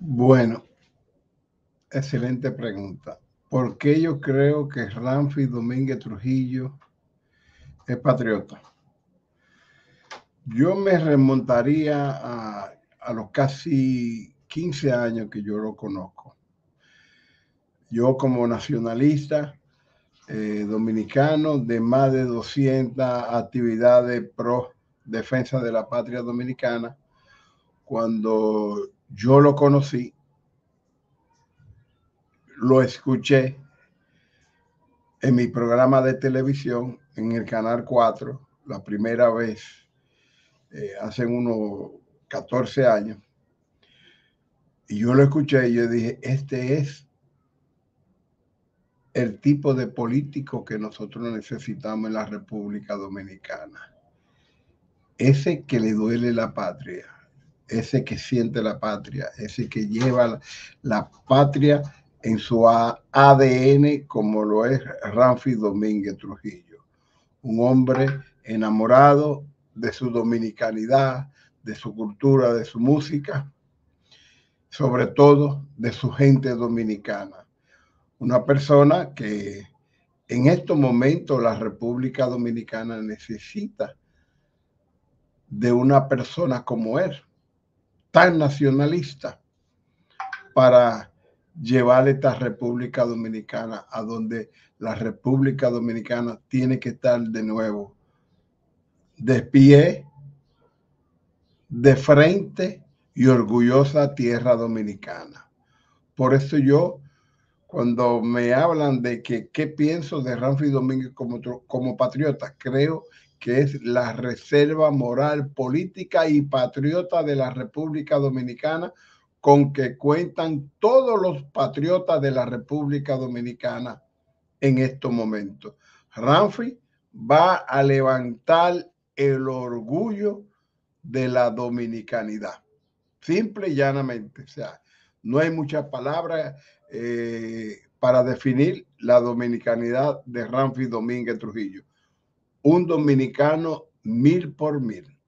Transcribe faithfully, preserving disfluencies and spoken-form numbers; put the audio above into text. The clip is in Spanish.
Bueno, excelente pregunta. ¿Por qué yo creo que Ramfis Domínguez Trujillo es patriota? Yo me remontaría a, a los casi quince años que yo lo conozco. Yo como nacionalista eh, dominicano de más de doscientas actividades pro defensa de la patria dominicana, cuando yo lo conocí, lo escuché en mi programa de televisión en el Canal cuatro, la primera vez, eh, hace unos catorce años, y yo lo escuché y yo dije, este es el tipo de político que nosotros necesitamos en la República Dominicana. Ese que le duele la patria, ese que siente la patria, ese que lleva la, la patria en su A D N, como lo es Ramfis Domínguez Trujillo. Un hombre enamorado de su dominicanidad, de su cultura, de su música, sobre todo de su gente dominicana. Una persona que en estos momentos la República Dominicana necesita de una persona como él, tan nacionalista, para llevar esta República Dominicana a donde la República Dominicana tiene que estar de nuevo de pie, de frente y orgullosa tierra dominicana. Por eso yo, cuando me hablan de que qué pienso de Ramfis Domínguez como, como patriota, creo que es la reserva moral, política y patriota de la República Dominicana, con que cuentan todos los patriotas de la República Dominicana en estos momentos. Ramfis va a levantar el orgullo de la dominicanidad, simple y llanamente. O sea, no hay muchas palabras eh, para definir la dominicanidad de Ramfis Domínguez Trujillo. Un dominicano mil por mil.